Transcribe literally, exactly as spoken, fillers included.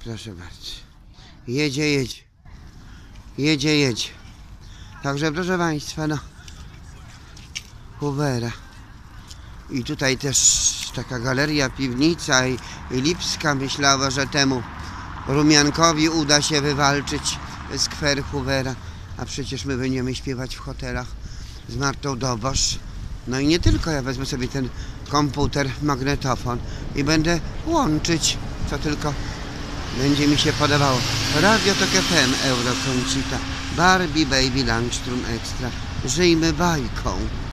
Proszę bardzo. Jedzie, jedzie. Jedzie, jedzie. Także proszę Państwa, no. Hoovera. I tutaj też taka galeria, piwnica i, i Lipska myślała, że temu Rumiankowi uda się wywalczyć skwer Hoovera. A przecież my będziemy śpiewać w hotelach z Martą Dobosz. No i nie tylko, ja wezmę sobie ten komputer, magnetofon i będę łączyć, co tylko będzie mi się podobało. Radio Tok F M, Euro Concita, Barbie Baby Langstrom Extra. Żyjmy bajką.